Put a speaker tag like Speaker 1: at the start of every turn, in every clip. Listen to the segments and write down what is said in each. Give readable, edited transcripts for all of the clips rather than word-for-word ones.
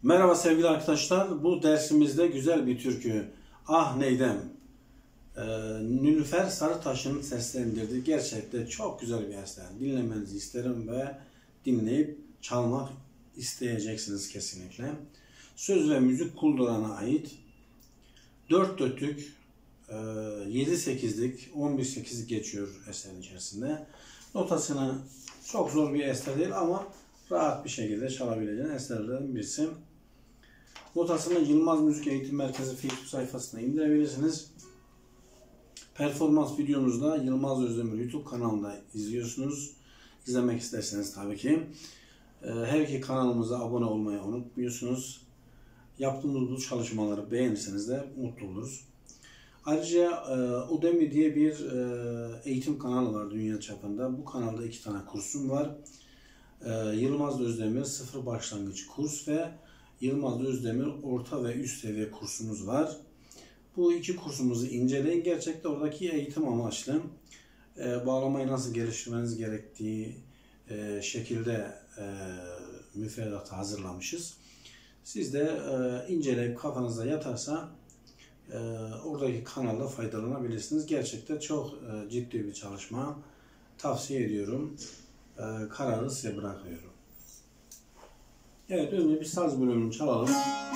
Speaker 1: Merhaba sevgili arkadaşlar. Bu dersimizde güzel bir türkü Ah Neydem Nilüfer Sarıtaş'ın seslendirdiği gerçekten çok güzel bir eser. Dinlemenizi isterim ve dinleyip çalmak isteyeceksiniz kesinlikle. Söz ve müzik Kulduran'a ait. 4 dörtlük 7-8'lik 11-8'lik geçiyor eserin içerisinde. Notasını çok zor bir eser değil ama rahat bir şekilde çalabileceğin eserlerin birisi. Notasını Yılmaz Müzik Eğitim Merkezi Facebook sayfasına indirebilirsiniz. Performans videomuzda Yılmaz Özdemir YouTube kanalında izliyorsunuz. İzlemek isterseniz tabii ki. Her iki kanalımıza abone olmayı unutmuyorsunuz. Yaptığımız bu çalışmaları beğenirseniz de mutlu oluruz. Ayrıca Udemy diye bir eğitim kanalı var dünya çapında. Bu kanalda 2 tane kursum var. Yılmaz Özdemir sıfır başlangıç kurs ve Yılmaz Özdemir orta ve üst seviye kursumuz var. Bu 2 kursumuzu inceleyin. Gerçekten oradaki eğitim amaçlı bağlamayı nasıl geliştirmeniz gerektiği şekilde müfredatı hazırlamışız. Siz de inceleyip kafanıza yatarsa oradaki kanalda faydalanabilirsiniz. Gerçekten çok ciddi bir çalışma. Tavsiye ediyorum. Kararı size bırakıyorum. Evet, önce bir saz bölümünü çalalım.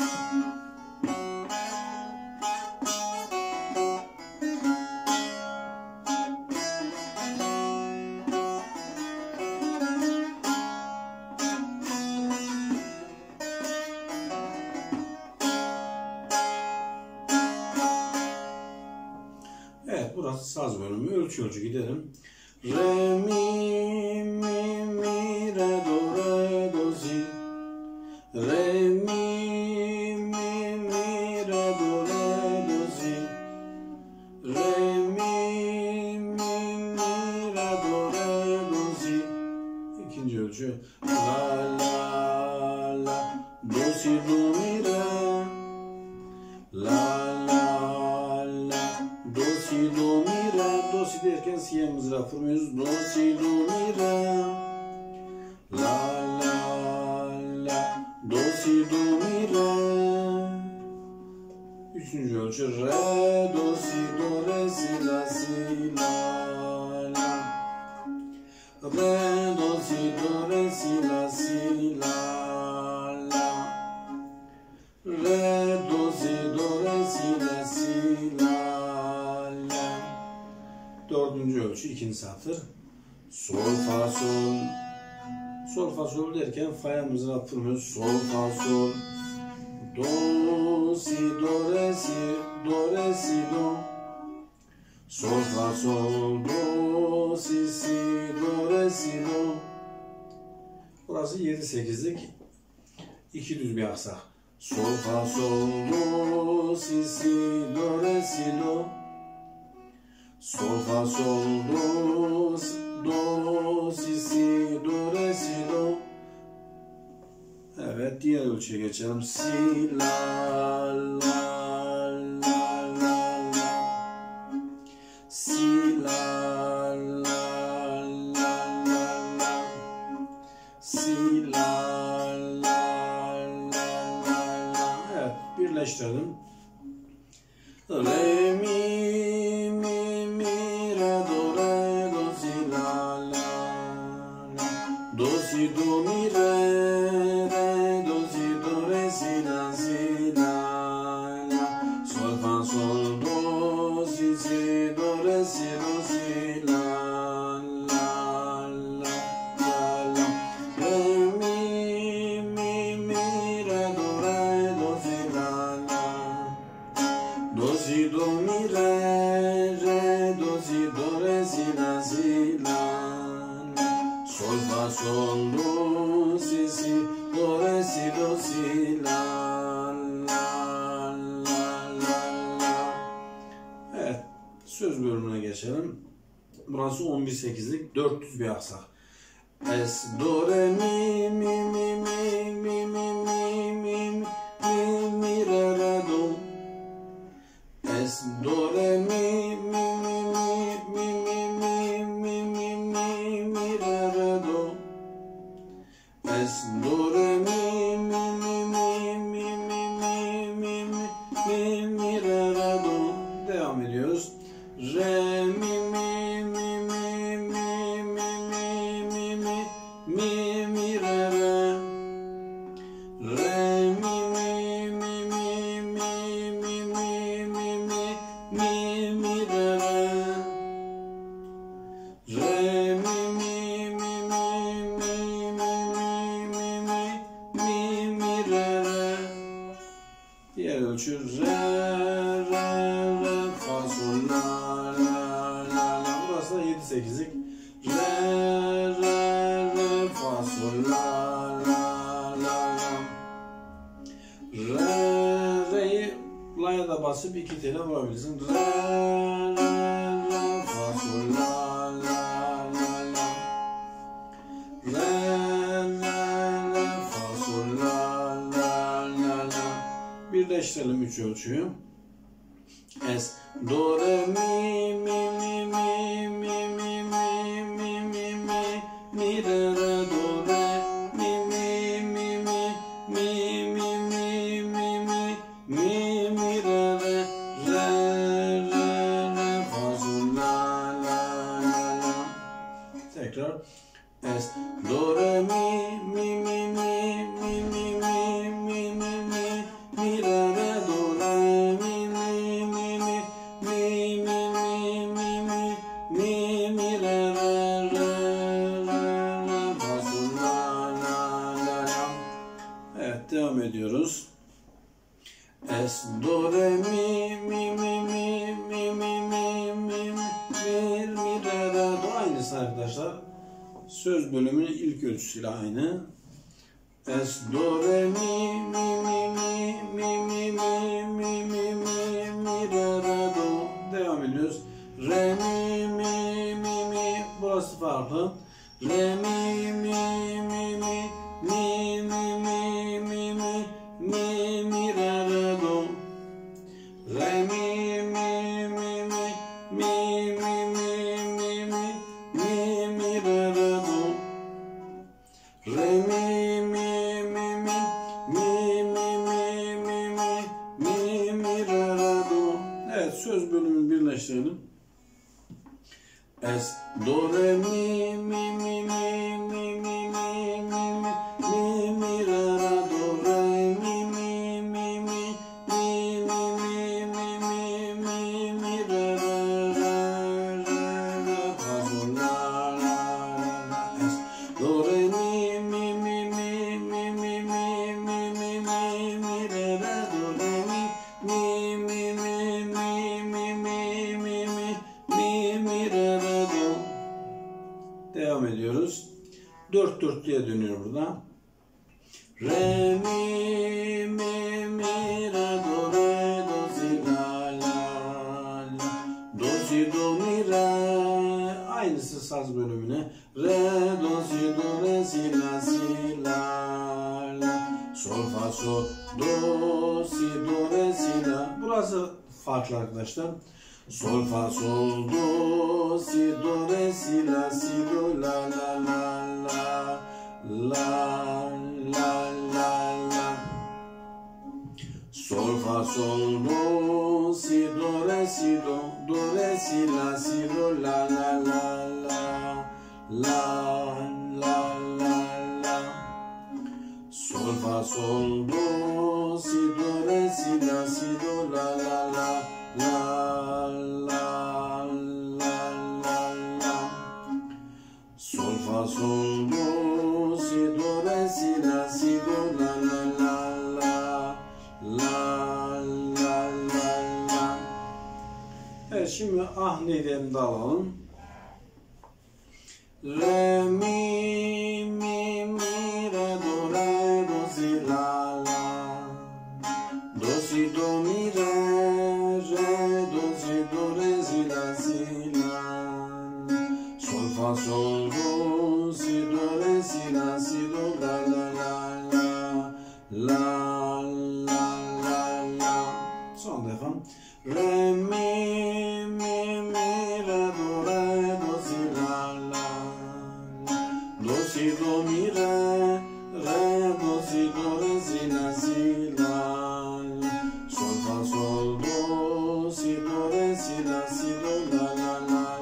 Speaker 1: Evet, burası saz bölümü. Ölçü gidelim. Re, mi, mi, mi, re, do, re, do, si. Re, mi, mi, mi, re, do, re, do, si. Re, mi, mi, mi, re, do, re, do, si. İkinci ölçü. La, la, la, do, si, do, mi, re. La, la, la, do, si, do, mi, re. Do, si derken si'ye mızraf vurmuyoruz. Do, si, do, mi, re. La, la, la, do, si, do, mi, re. Üçüncü ölçü. Re, do, si, do, re, si, la, si, la, la. Re, do, si, do, re, si, la, si, la, la. Re, do, si, do, re, si, la, si, la, la. Dördüncü ölçü, ikinci satır. Sol, fa, sol. Sol, fa, sol derken fa'ya mızraf vurmuyoruz. Sol, fa, sol. Do, si, do, re, si, do, re, si, do. Sol, fa, sol. Do, si, si, do, re, si, do. Burası 7-8'lik 2 düz bir aksak. Sol, fa, sol, do, si, si, do, re, si, do. Sol, fa, sol, do, si, si, do, re, si, do. Evet, diğer ölçüye geçelim. Si, la, la, la, la, la. Si, la, la, la, la, la. Si, la, la, la, la. Evet, birleştirelim. Re, mi, mi, mi, re, do, si, la, la, la. Do, si, do, mi, re, do, si, do, re, si, la, si, la, la. Sol, fa, sol, do, si, si, do, re, si, do, si, la, la, la, la, la. Re, mi, mi, mi, re, do, si, la, la. Do, si, do, mi, re, do, si, do, re, si, la, si, la, la. Sol, fa, sol, do, si, si, do, re, si, do, si, la, la, la, la, la. Evet, söz bölümüne geçelim. Burası 11-8'lik 400 bir aksak. Es, do, re, mi, mi, mi, mi, mi, mi, mi, mi, mi, mi, re, re, do. Es, do, re, mi, mi, mi, mi, mi, mi, mi, mi, mi, mi, re, re, do. Es, do, re, mi, mi, mi, mi, ölçü. Re, re, fa, sol, la, la, la, la. Burası da 7-8'lik. Re, re, fa, sol, la, la, la, la. Re'yi la'ya da basıp 2 tele vurabilirsin. Re, fa, sol, la, la, la, la. Re, fa, sol, la, la, la, la. Birleştirelim 3 ölçüyü. Es, do, re, mi, mi, mi, mi, mi, mi, mi, mi, mi, mi, mi, re, re, do, re, mi, mi, mi, mi, mi, mi, mi, mi, mi, mi, mi, re, re, re, re, re, fa, sol, la, la, la, la. Tekrar. Es, do, re, mi, mi, mi, mi, mi, mi, mi, mi, mi, mi, mi, re, re, do, re, mi, mi, mi, mi, mi, mi, mi, mi, mi, mi, mi, re, re, re, re, fa, sol, la, la, la, la. Evet, devam ediyoruz. Es, do, re, mi, mi, mi, mi, mi, mi, mi, mi, mi, re, re, do. Aynısı arkadaşlar. Söz bölümünün ilk ölçüsüyle aynı. Es, do, re, mi, mi, mi, mi, mi, mi, mi, mi, mi, mi, mi, re, re, do. Devam ediyoruz. Re, mi, mi, mi, mi. Burası farklı. Re, mi, mi, mi, mi, mi, mi, mi, mi, mi, mi, mi, re, re, do. Re, mi, mi, mi, mi, mi, mi, mi, mi, mi, mi, mi, re, re, do. Re, mi, mi, mi, mi, mi, mi, mi, mi, mi, mi, mi, re, re, do. Evet, söz bölümünü birleştirelim. Es, do, re, mi, mi, mi, mi, mi, mi, mi, mi, mi, mi, re, re, do, re, mi, mi, mi, mi, mi, mi, mi, mi, mi, mi, re, re, re, re, fa, sol, la, la, la. Es, do, re, mi, mi, mi, mi, mi, mi, mi, mi, mi, mi, mi, re, re, do, re, mi, mi, mi, mi, mi, mi, mi, mi, mi, mi, re, re, do. Devam ediyoruz. 4-4 diye dönüyor burada. Re, mi, mi, mi, re, do, si, la, la, la. Do, si, do, mi, re. Aynısı saz bölümüne. Re, do, si, la, la. Sol, fa, sol, do, si, la. Burası farklı arkadaşlar. Sol, fa, sol, do, si, la, do, la, la, la, la, la, la, la. Sol, fa, sol, do, si, do, si, la, do, la, la, la, la, la, la, la. Sol, fa, sol, do, si, la, do, la, la, la, la, la, la, la, la. Sol, fa, sol, do, si, la, do, la, la, la, la, la, la, la. Evet, şimdi ah neyden de alalım. Re, mi, mi, mi, re, do, si, la, la. Do, si, do, mi, re, do, si, la, la. Sol, fa, sol, do, si, la, do, la, la, la, la, la, la, la. Son defa. Re, mi, mi, mi, re, do, si, la, la. Do, si, do, mi, re, do, si, la, la. Sol, fa, sol, do, si, la, do, la, la, la,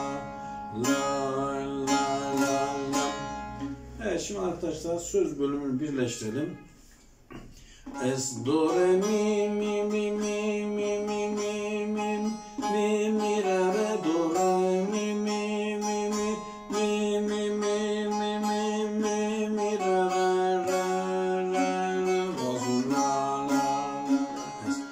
Speaker 1: la, la, la, la. Evet, şimdi arkadaşlar söz bölümünü birleştirelim. Es, do, re, mi, mi, mi, mi, mi, mi, mi, mi, mi, mi, re, re, do, re, mi, mi, mi, mi, mi, mi, mi, mi, mi, mi, mi, re, re, re, re, re, fa, sol, la, la, la. Es,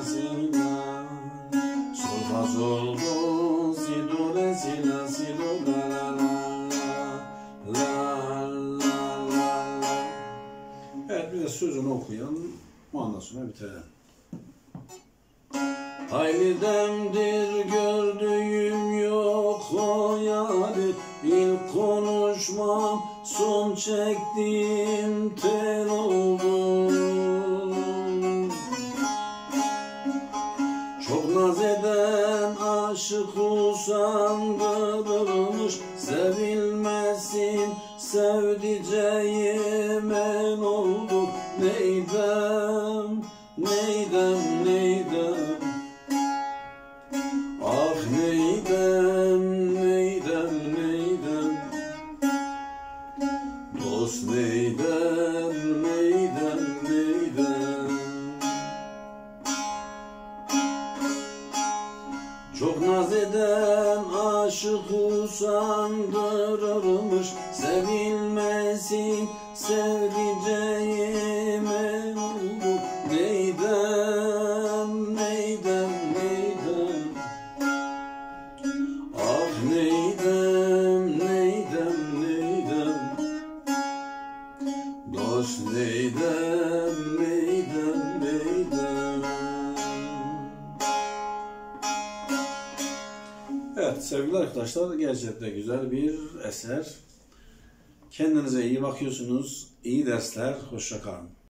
Speaker 1: si la. Sol fa sol do si do re si la la la la la la. Evet, bir de sözünü okuyalım. Ondan sonra bitirelim. Hayli demdir gördüğüm yok o yâri, ilk konuşmam son çektiğim tel oldu. Çok naz eden aşık usandırırmış, sevilmesin sevdiceğim en oldu. Neydem, neydem, neydem, ah neydem, neydem, neydem, dost neydem, neydem, neydem. Çok naz eden aşık usandırırmış, sevilmesin sevdiceğim en oldu. Neydem, neydem, neydem, ah neydem, neydem, neydem, dost neydem, neydem, neydem. Evet sevgili arkadaşlar, gerçekten güzel bir eser. Kendinize iyi bakıyorsunuz. İyi dersler. Hoşça kalın.